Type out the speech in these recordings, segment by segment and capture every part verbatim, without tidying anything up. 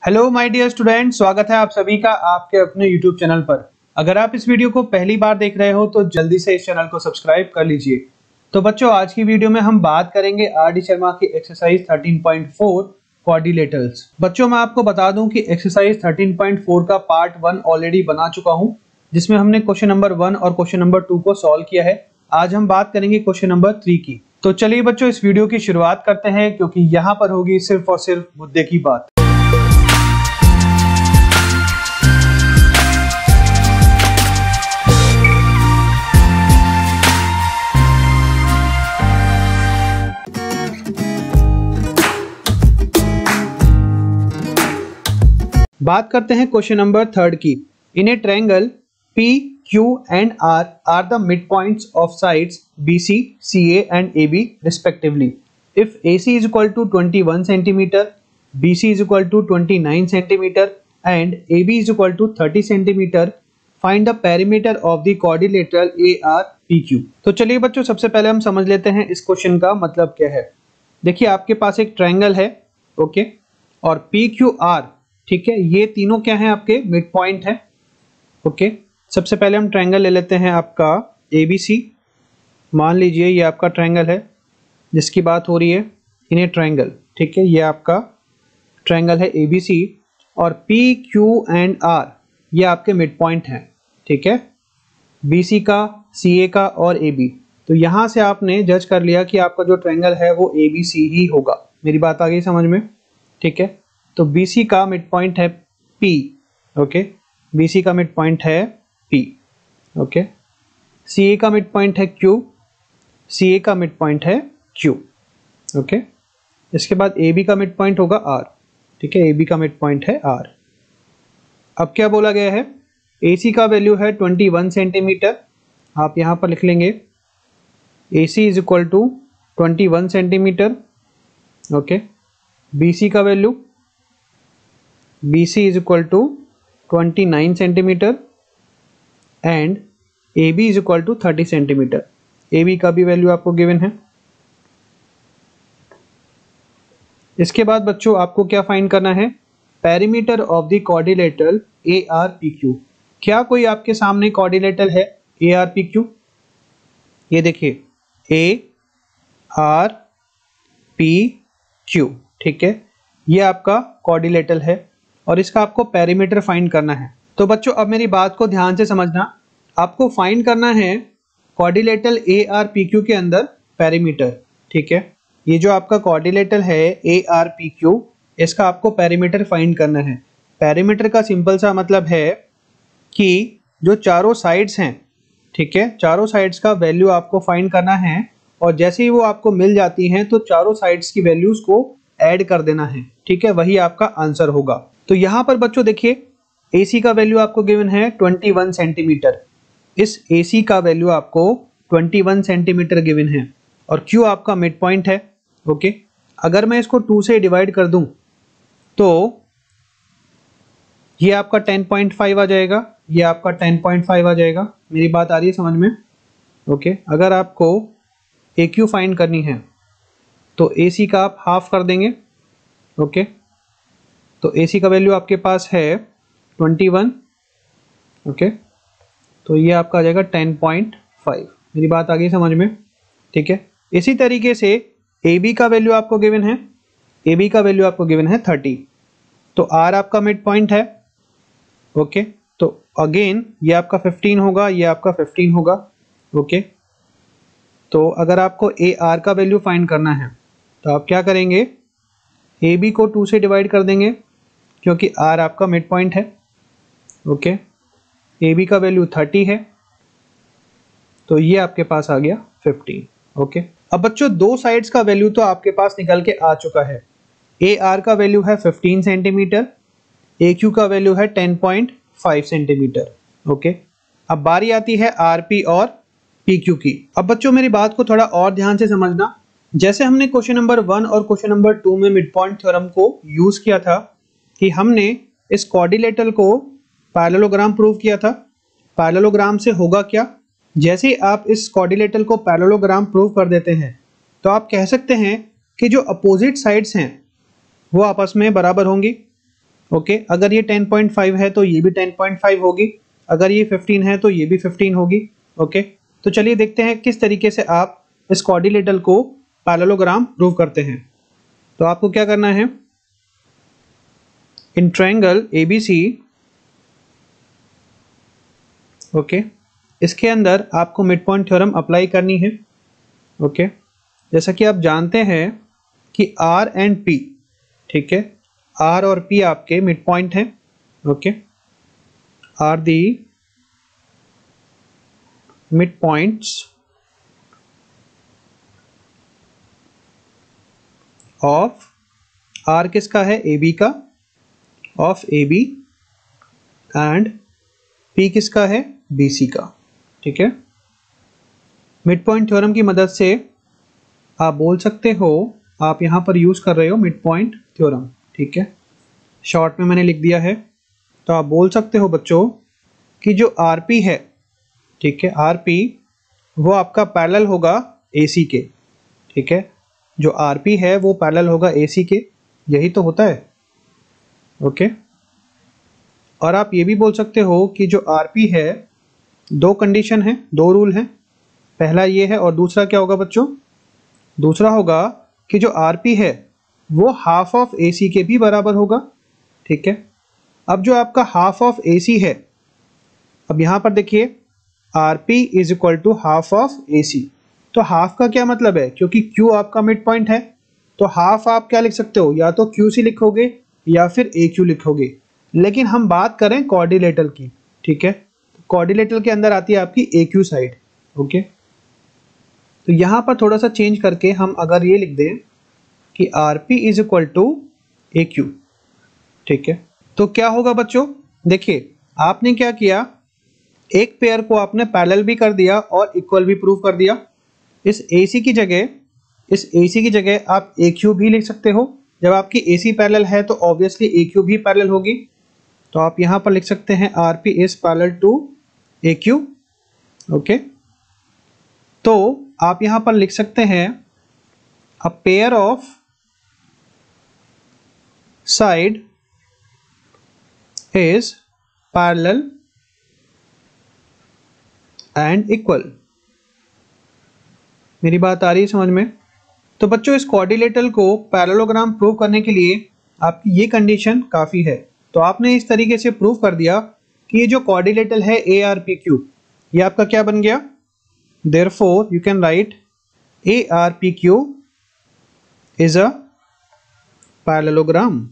Hello my dear student, स्वागत है आप सभी का आपके अपने यूट्यूब चैनल पर। अगर आप इस वीडियो को पहली बार देख रहे हो तो जल्दी से इस चैनल को सब्सक्राइब कर लीजिए। तो बच्चों, आज की वीडियो में हम बात करेंगे आर डी शर्मा की exercise thirteen point four coordinators. बच्चों, मैं आपको बता दूं कि एक्सरसाइज थर्टीन पॉइंट फोर का पार्ट वन ऑलरेडी बना चुका हूं, जिसमें हमने क्वेश्चन नंबर वन और क्वेश्चन नंबर टू को सॉल्व किया है। आज हम बात करेंगे क्वेश्चन नंबर थ्री की। तो चलिए बच्चों, इस वीडियो की शुरुआत करते हैं, क्योंकि यहाँ पर होगी सिर्फ और सिर्फ मुद्दे की बात। बात करते हैं क्वेश्चन नंबर थर्ड की। In a triangle P, Q and R are the midpoints of sides B C, C A and A B respectively. If A C is equal to twenty-one centimeter, B C is equal to twenty-nine centimeter and A B is equal to thirty centimeter, find the perimeter of the quadrilateral A R P Q. तो चलिए बच्चों, सबसे पहले हम समझ लेते हैं इस क्वेश्चन का मतलब क्या है। देखिए, आपके पास एक ट्रायंगल है, ओके, और P Q R, ठीक है, ये तीनों क्या हैं, आपके मिड पॉइंट है, ओके। सबसे पहले हम ट्रायंगल ले लेते हैं आपका A B C। मान लीजिए ये आपका ट्रायंगल है जिसकी बात हो रही है, इन ए ट्रायंगल, ठीक है, ये आपका ट्रायंगल है A B C और P Q एंड R ये आपके मिड पॉइंट हैं, ठीक है, B C का, C A का और A B। तो यहाँ से आपने जज कर लिया कि आपका जो ट्रायंगल है वो A B C ही होगा। मेरी बात आ गई समझ में, ठीक है। तो B C का मिड पॉइंट है P, ओके, B C का मिड पॉइंट है P, ओके। C A का मिड पॉइंट है Q, C A का मिड पॉइंट है Q, ओके। इसके बाद A B का मिड पॉइंट होगा R, ठीक है, A B का मिड पॉइंट है R। अब क्या बोला गया है, A C का वैल्यू है इक्कीस सेंटीमीटर, आप यहाँ पर लिख लेंगे A C is equal to इक्कीस सेंटीमीटर, ओके। B C का value B C is equal to twenty-nine centimeter and A B is equal to thirty centimeter. A B का भी वैल्यू आपको गिवन है। इसके बाद बच्चों आपको क्या फाइंड करना है, perimeter of the quadrilateral A R P Q। क्या कोई आपके सामने क्वाड्रिलेटरल है A R P Q? ये देखिए A R P Q, ठीक है, ये आपका क्वाड्रिलेटरल है और इसका आपको पेरीमीटर फाइंड करना है। तो बच्चों, अब मेरी बात को ध्यान से समझना, आपको फाइंड करना है quadrilateral A R P Q के अंदर पेरीमीटर, ठीक है। ये जो आपका क्वाड्रिलेटरल है A R P Q, इसका आपको पेरीमीटर फाइंड करना है। पेरीमीटर का सिंपल सा मतलब है कि जो चारों साइड्स हैं, ठीक है, चारों साइड्स का वैल्यू आपको फाइंड करना है और जैसे ही वो आपको मिल जाती हैं तो चारों साइड्स की वैल्यूज को ऐड कर देना है, ठीक है, वही आपका आंसर होगा। तो यहाँ पर बच्चों देखिए, A C का वैल्यू आपको गिवन है इक्कीस सेंटीमीटर। इस A C का वैल्यू आपको इक्कीस सेंटीमीटर गिवन है और Q आपका मिड पॉइंट है, ओके। अगर मैं इसको टू से डिवाइड कर दूं तो ये आपका टेन पॉइंट फाइव आ जाएगा, ये आपका टेन पॉइंट फाइव आ जाएगा। मेरी बात आ रही है समझ में, ओके। अगर आपको A Q फाइंड करनी है तो A C का आप हाफ कर देंगे, ओके। तो A C का वैल्यू आपके पास है इक्कीस, ओके, तो ये आपका आ जाएगा टेन पॉइंट फाइव। मेरी बात आ गई समझ में, ठीक है। इसी तरीके से A B का वैल्यू आपको गिवन है, A B का वैल्यू आपको गिवन है थर्टी, तो R आपका मिड पॉइंट है, ओके। तो अगेन ये आपका फिफ्टीन होगा, ये आपका फिफ्टीन होगा, ओके। तो अगर आपको A R का वैल्यू फाइंड करना है तो आप क्या करेंगे, A B को टू से डिवाइड कर देंगे क्योंकि R आपका मिड पॉइंट है, ओके। A B का वैल्यू थर्टी है, तो ये आपके पास आ गया फिफ्टीन, ओके। अब बच्चों, दो साइड्स का वैल्यू तो आपके पास निकल के आ चुका है। A R का वैल्यू है फिफ्टीन सेंटीमीटर, A Q का वैल्यू है ten point five centimetre, okay. अब बारी आती है R P और P Q की। अब बच्चों, मेरी बात को थोड़ा और ध्यान से समझना। जैसे हमने क्वेश्चन नंबर वन और क्वेश्चन नंबर टू में मिड पॉइंट थ्योरम को यूज किया था कि हमने इस क्वाड्रिलेटरल को पैरेललोग्राम प्रूव किया था। पैरेललोग्राम से होगा क्या, जैसे ही आप इस क्वाड्रिलेटरल को पैरेललोग्राम प्रूव कर देते हैं तो आप कह सकते हैं कि जो अपोजिट साइड्स हैं वो आपस में बराबर होंगी, ओके, अगर ये टेन पॉइंट फाइव है तो ये भी टेन पॉइंट फाइव होगी, अगर ये फिफ्टीन है तो ये भी फिफ्टीन होगी। ओके, तो चलिए देखते हैं किस तरीके से आप इस क्वाड्रिलेटरल को पैरेललोग्राम प्रूव करते हैं। तो आपको क्या करना है, in triangle A B C, okay, इसके अंदर आपको मिड पॉइंट थ्योरम अप्लाई करनी है। ओके, जैसा कि आप जानते हैं कि आर एंड पी, ठीक है, आर और पी आपके मिड पॉइंट हैं। Okay, R the mid points of, R किसका है, ए बी का, of A B, and P किसका है, बी सी का। ठीक है, मिड पॉइंट थ्योरम की मदद से आप बोल सकते हो, आप यहां पर यूज कर रहे हो मिड पॉइंट थ्योरम। ठीक है, शॉर्ट में मैंने लिख दिया है। तो आप बोल सकते हो बच्चों कि जो आरपी है, ठीक है, आरपी वो आपका पैरेलल होगा एसी के। ठीक है, जो आरपी है वो पैरेलल होगा एसी के, यही तो होता है। ओके, और आप ये भी बोल सकते हो कि जो आरपी है, दो कंडीशन है, दो रूल हैं। पहला ये है और दूसरा क्या होगा बच्चों, दूसरा होगा कि जो आरपी है वो हाफ ऑफ एसी के भी बराबर होगा। ठीक है, अब जो आपका हाफ ऑफ एसी है, अब यहां पर देखिए RP is equal to half of AC. तो हाफ का क्या मतलब है, क्योंकि क्यू आपका मिड पॉइंट है, तो हाफ आप क्या लिख सकते हो, या तो क्यू सी लिखोगे या फिर ए क्यू लिखोगे। लेकिन हम बात करें क्वाड्रिलेटरल की। ठीक है, क्वाड्रिलेटरल के अंदर आती है आपकी ए क्यू साइड। ओके, तो यहां पर थोड़ा सा चेंज करके हम अगर ये लिख दें कि R P is equal to A Q. ठीक है, तो क्या होगा बच्चों, देखिए आपने क्या किया, एक पेयर को आपने पैरेलल भी कर दिया और इक्वल भी प्रूव कर दिया। इस AC की जगह, इस AC की जगह आप ए क्यू भी लिख सकते हो। जब आपकी A C पैरेलल है तो ऑब्वियसली ए क्यू भी पैरेलल होगी। तो आप यहां पर लिख सकते हैं R P is parallel to A Q. Okay, तो आप यहां पर लिख सकते हैं a pair of side is parallel and equal. मेरी बात आ रही है समझ में? तो बच्चों इस क्वाड्रिलेटरल को पैरेललोग्राम प्रूव करने के लिए आपकी ये कंडीशन काफी है। तो आपने इस तरीके से प्रूव कर दिया कि ये जो क्वाड्रिलेटरल है ए आर पी क्यू, ये आपका क्या बन गया, therefore you can write A R P Q is a parallelogram.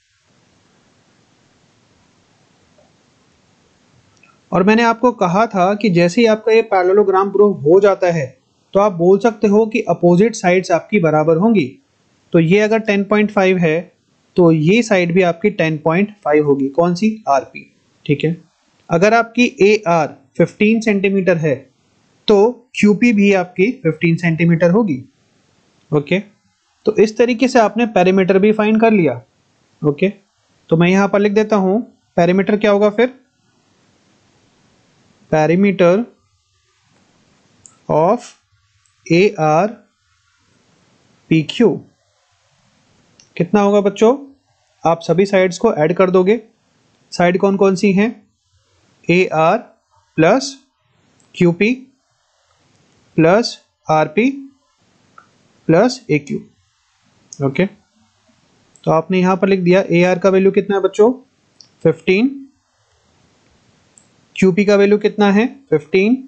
और मैंने आपको कहा था कि जैसे ही आपका ये पैरेललोग्राम प्रूव हो जाता है तो आप बोल सकते हो कि अपोजिट साइड्स आपकी बराबर होंगी। तो ये अगर टेन पॉइंट फाइव है तो ये साइड भी आपकी टेन पॉइंट फाइव होगी, कौन सी, आरपी। ठीक है, अगर आपकी ए आर फिफ्टीन सेंटीमीटर है तो क्यूपी भी आपकी फिफ्टीन सेंटीमीटर होगी। ओके, तो इस तरीके से आपने पेरीमीटर भी फाइंड कर लिया। ओके, तो मैं यहां पर लिख देता हूं पेरीमीटर क्या होगा फिर, perimeter of A R P Q कितना होगा बच्चों, आप सभी साइड्स को ऐड कर दोगे। साइड कौन कौन सी हैं, A R plus Q P plus R P plus A Q. Okay, तो आपने यहां पर लिख दिया ए आर का वैल्यू कितना है बच्चों, फिफ्टीन, क्यूपी का वैल्यू कितना है, फिफ्टीन,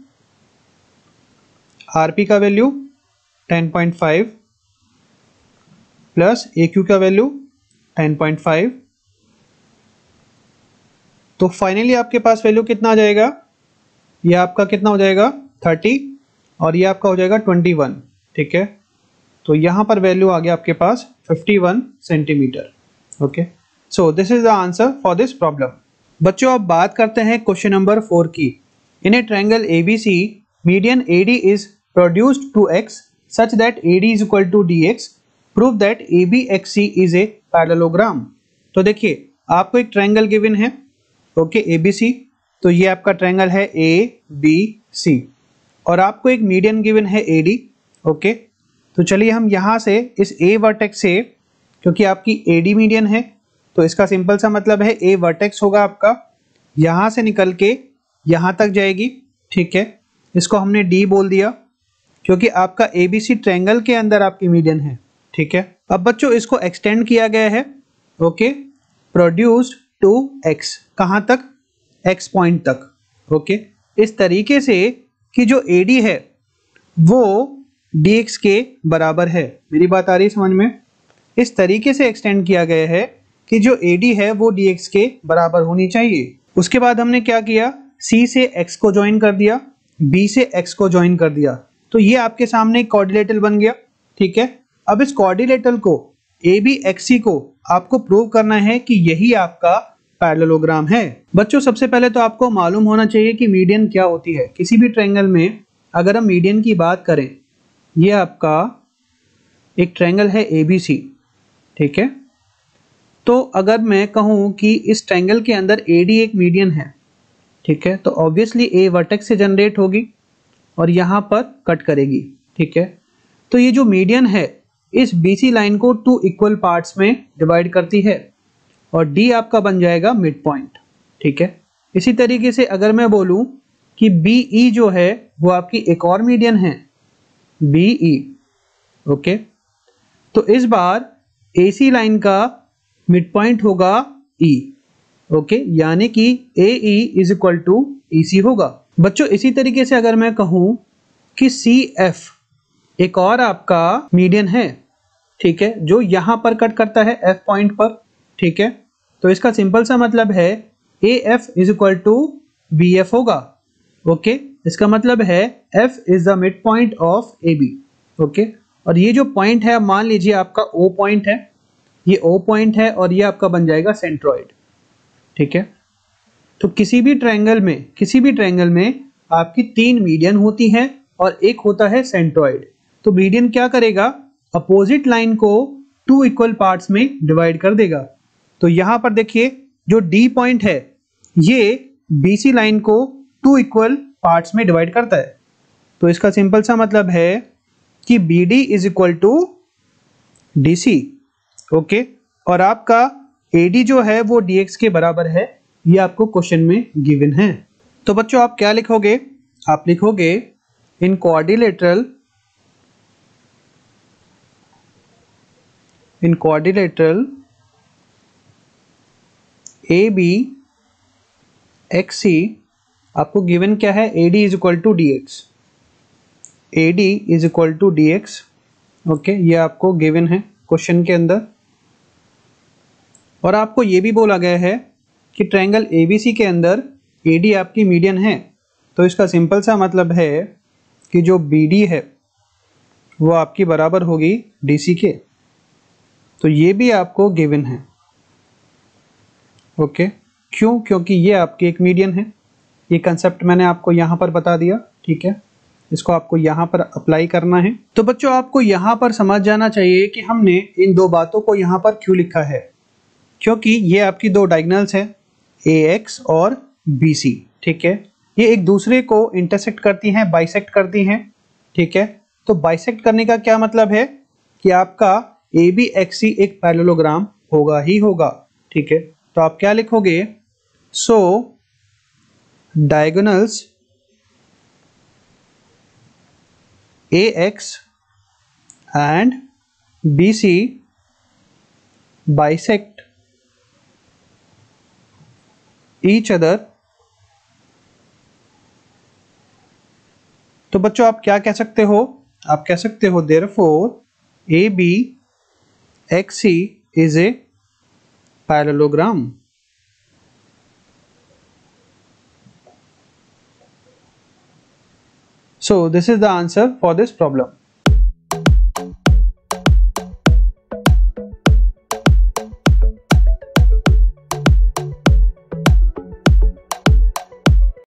आरपी का value ten point five plus A Q का वैल्यू टेन पॉइंट फाइव। तो फाइनली आपके पास वैल्यू कितना आ जाएगा, ये आपका कितना हो जाएगा थर्टी और ये आपका हो जाएगा ट्वेंटी वन। ठीक है, तो यहां पर वैल्यू आ गया आपके पास fifty one centimetre. Okay, so this is the answer for this problem. बच्चों अब बात करते हैं क्वेश्चन नंबर फोर की। In a triangle A B C, median A D is produced to X such that A D is equal to D X. Prove that A B X C is a parallelogram. तो देखिए आपको एक triangle given है, okay, A B C। तो ये आपका triangle है A B C और आपको एक मीडियन गिवन है A D। ओके, तो चलिए हम यहां से इस A वर्टेक्स से, क्योंकि आपकी A D मीडियन है, तो इसका सिंपल सा मतलब है ए वर्टेक्स होगा आपका, यहां से निकल के यहां तक जाएगी, ठीक है। इसको हमने डी बोल दिया क्योंकि आपका एबीसी ट्रायंगल के अंदर आपकी मीडियन है, ठीक है। अब बच्चों इसको एक्सटेंड किया गया है, ओके, प्रोड्यूस्ड टू एक्स, कहां तक, एक्स पॉइंट तक, ओके। इस तरीके से कि जो एडी है वो dx के बराबर है। मेरी बात आ रही है समझ में? इस तरीके से एक्सटेंड किया गया है कि जो एडी है वो dx के बराबर होनी चाहिए। उसके बाद हमने क्या किया, c से x को ज्वाइन कर दिया, b से x को ज्वाइन कर दिया, तो ये आपके सामने एक क्वाड्रिलेटरल बन गया, ठीक है। अब इस क्वाड्रिलेटरल को ए बी एक्स सी को आपको प्रूव करना है कि यही आपका पैरेललोग्राम है। बच्चों सबसे पहले तो आपको मालूम होना चाहिए कि मीडियन क्या होती है। किसी भी ट्रायंगल में अगर हम मीडियन की बात करें, ये आपका एक ट्रायंगल है ए बी सी, ठीक है। तो अगर मैं कहूं कि इस ट्रायंगल के अंदर ए डी एक मीडियन है, ठीक है, तो ऑब्वियसली ए वर्टेक्स से जनरेट होगी और यहां पर कट करेगी, ठीक है। तो ये जो मीडियन है इस बीसी लाइन को टू इक्वल पार्ट्स में डिवाइड करती है और डी आपका बन जाएगा मिड पॉइंट, ठीक है। इसी तरीके से अगर मैं बोलूं कि बीई जो है वो आपकी एक और मीडियन है, बीई, ओके, तो इस बार एसी लाइन का मिड पॉइंट होगा ई, ओके, यानी कि A E is equal to E C होगा। बच्चों इसी तरीके से अगर मैं कहूं कि सी एफ एक और आपका मीडियन है, ठीक है, जो यहां पर कट करता है एफ पॉइंट पर, ठीक है, तो इसका सिंपल सा मतलब है A F is equal to B F होगा, ओके। इसका मतलब है F is the mid point of A B, okay. और ये जो पॉइंट है मान लीजिए आपका ओ पॉइंट है, ये ओ पॉइंट है और ये आपका बन जाएगा सेंट्रॉइड, ठीक है। तो किसी भी ट्रायंगल में किसी भी ट्रायंगल में आपकी तीन मीडियन होती हैं और एक होता है सेंट्रॉइड। तो मीडियन क्या करेगा, अपोजिट लाइन को टू इक्वल पार्ट्स में डिवाइड कर देगा। तो यहां पर देखिए जो डी पॉइंट है ये बीसी लाइन को टू इक्वल पार्ट्स में डिवाइड करता है। तो इसका सिंपल सा मतलब है कि B D is equal to D C, okay. और आपका एडी जो है वो dx के बराबर है, ये आपको क्वेश्चन में गिवन है। तो बच्चों आप क्या लिखोगे, आप लिखोगे in quadrilateral in quadrilateral A B X C आपको गिवन क्या है, AD is equal to D X, A D is equal to D X, okay, ये आपको गिवन है क्वेश्चन के अंदर। और आपको ये भी बोला गया है कि ट्रायंगल ए बी सी के अंदर ए डी आपकी मीडियन है, तो इसका सिंपल सा मतलब है कि जो बी डी है वो आपकी बराबर होगी डी सी के। तो ये भी आपको गिवन है, ओके। क्यों, क्योंकि ये आपकी एक मीडियन है। ये कंसेप्ट मैंने आपको यहाँ पर बता दिया, ठीक है। इसको आपको यहाँ पर अप्लाई करना है। तो बच्चों आपको यहाँ पर समझ जाना चाहिए कि हमने इन दो बातों को यहाँ पर क्यों लिखा है, क्योंकि ये आपकी दो डायगोनल्स हैं ए एक्स और बी सी, ठीक है। ये एक दूसरे को इंटरसेक्ट करती हैं, बाइसेक्ट करती हैं, ठीक है। तो बाइसेक्ट करने का क्या मतलब है कि आपका ए बी एक्स सी एक पैरेललोग्राम होगा ही होगा, ठीक है। तो आप क्या लिखोगे, so diagonals A X and B C bisect each other. तो बच्चों आप क्या कह सकते हो, आप कह सकते हो therefore A B X C is a parallelogram. So this is the answer for this problem.